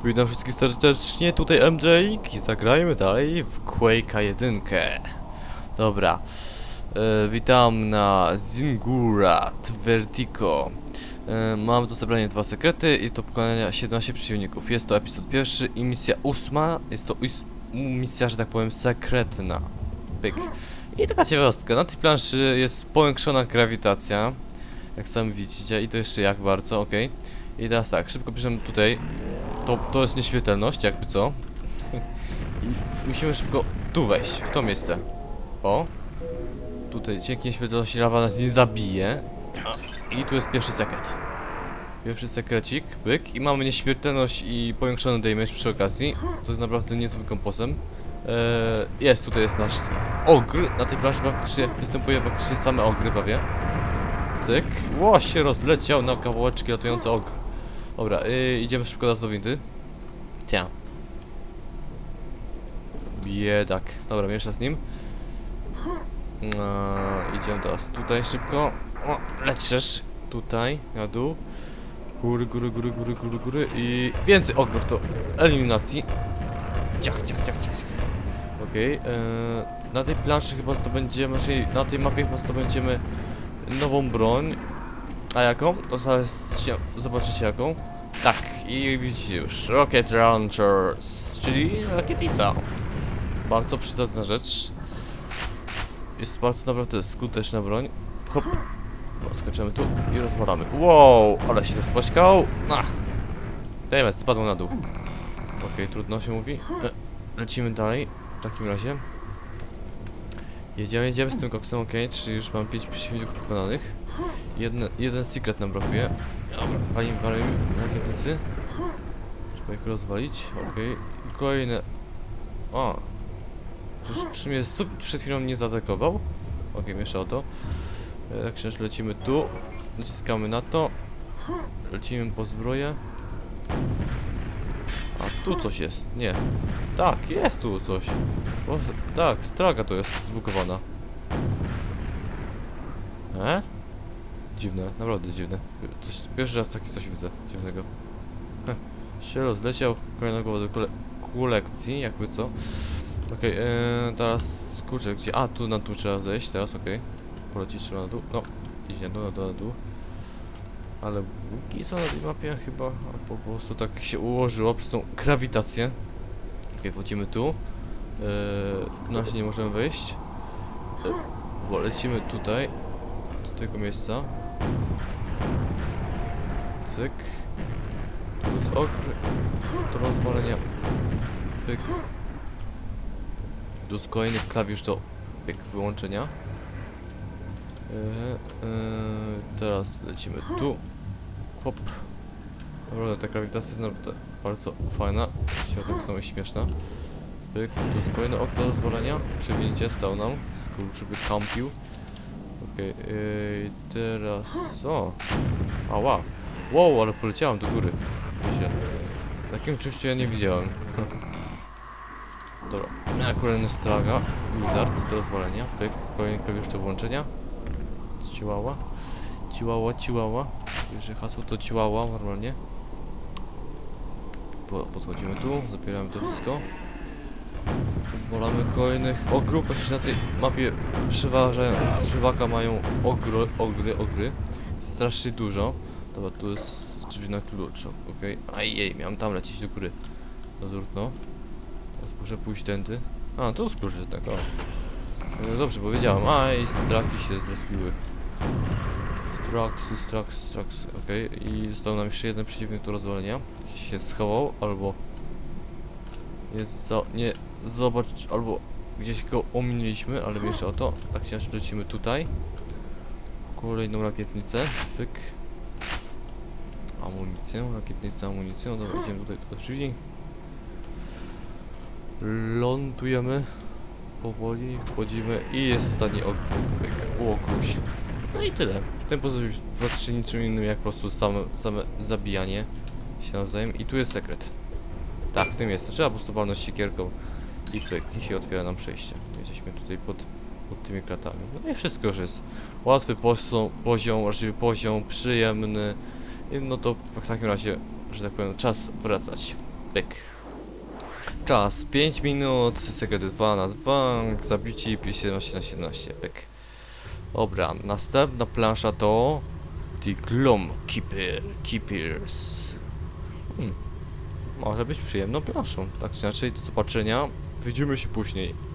Witam wszystkich serdecznie, tutaj MJK i zagrajmy dalej w Quake'a 1. Dobra, witam na Zingurat Vertigo. Mam do zebrania 2 sekrety i do pokonania 17 przeciwników. Jest to epizod pierwszy i misja 8. Jest to misja, że tak powiem, sekretna. Pyk. I taka ciekawostka, na tej planszy jest powiększona grawitacja, jak sami widzicie, i to jeszcze jak bardzo, ok. I teraz tak, szybko piszemy tutaj. To jest nieśmiertelność, jakby co. I musimy szybko tu wejść, w to miejsce. O. Tutaj dzięki nieśmiertelności lawa nas nie zabije. I tu jest pierwszy sekret. Pierwszy sekrecik, byk. I mamy nieśmiertelność i powiększony damage przy okazji, co jest naprawdę niezłym komposem. Tutaj jest nasz ogr. Na tej planszy praktycznie występuje praktycznie same ogry prawie. Cyk. Ło, się rozleciał na kawałeczki latający ogr. Dobra, idziemy szybko teraz do windy. Tia. Biedak. Dobra, miesza z nim. Idziemy teraz tutaj szybko. O, lecisz. Tutaj, na dół. Góry, góry, góry, góry, góry, góry. I więcej ogrów do eliminacji. Ciach, ciach, ciach, ciach. Okej, na tej planszy chyba zdobędziemy, czyli na tej mapie chyba zdobędziemy nową broń. A jaką? To zaraz zobaczycie jaką. Tak, i widzicie już. Rocket Launchers, czyli rakietnica. Bardzo przydatna rzecz. Jest bardzo naprawdę skuteczna broń. Hop. No, skoczymy tu i rozwalamy. Wow, ale się rozpaśkał. Dammit, spadł na dół. Okej, trudno się mówi. Lecimy dalej. W takim razie. Jedziemy z tym koksem, okej, czyli już mam 5 przeciwników pokonanych. Jeden secret nam brakuje. Dobra, palimy z rakietnicy. Trzeba ich rozwalić, okej. I kolejne... O! Czy mnie sufit przed chwilą nie zaatakował? Okej, miesza o to. Tak się lecimy tu. Naciskamy na to. Lecimy po zbroję. A tu coś jest, nie. Tak, jest tu coś. O, tak, straga to jest zbugowana. Dziwne, naprawdę dziwne. Pierwszy raz taki coś widzę, dziwnego. Się rozleciał, kolejna głowa do kolekcji, jakby co. Okej, teraz, kurczę, gdzie? A, tu na dół trzeba zejść, teraz, okej. Polecić trzeba na dół, no, idzie na dół. Ale bugi są na tej mapie chyba, a po prostu tak się ułożyło przez tą grawitację. Okej, wchodzimy tu. Tu na się nie możemy wejść. Bo lecimy tutaj. Do tego miejsca. Cyk. Tu jest okr. Do rozwalenia. Pyk. Tu jest kolejny klawisz do pyk wyłączenia. Teraz lecimy tu. Hop. Naprawdę ta grawitacja jest naprawdę bardzo fajna. Tak samo śmieszna. Pyk, tu jest kolejne okno do rozwalenia. Przewinięcie stał nam. Żeby kampił. Okej, teraz... O! Ała! Wow, ale poleciałem do góry. Myślę. Takim czymś ja nie widziałem. Dobra. Kolejny straga. Wizard do rozwalenia. Pyk, kolejny klawisz do włączenia. Ciłała. Jeżeli hasło to ciłała normalnie. Podchodzimy tu, zabieramy to wszystko. Wolamy kolejnych ogrów, chociaż na tej mapie przewaga mają ogry. Strasznie dużo. Dobra, tu jest drzwi na klucz, okej. Ajej, miałem tam lecieć do góry. No trudno. Teraz muszę pójść tędy. A, tu jest klucz jednak, o. No dobrze powiedziałem, i straki się zrespiły. Strax, okej. I został nam jeszcze jeden przeciwnik do rozwalenia. Się schował, albo nie zobacz, albo gdzieś go ominęliśmy, ale jeszcze o to. Tak się lecimy tutaj. Kolejną rakietnicę. Pyk. Amunicję. No dobra, idziemy tutaj do drzwi. Lądujemy. Powoli wchodzimy i jest ostatni okruś. No i tyle. W ten sposób praktycznie niczym innym jak po prostu same zabijanie się nawzajem. I tu jest sekret. Tak, w tym jest. Trzeba po prostu walnąć siekierką i pyk, i się otwiera nam przejście. Jesteśmy tutaj pod tymi kratami. No i wszystko już jest. Łatwy poziom, przyjemny. I no to w takim razie, że tak powiem, czas wracać. Pyk. Czas 5 minut, sekret 2 na 2, zabici 17 na 17, pyk. Dobra, następna plansza to The Glom Keepers. Może być przyjemną planszą. Tak czy inaczej, do zobaczenia. Widzimy się później.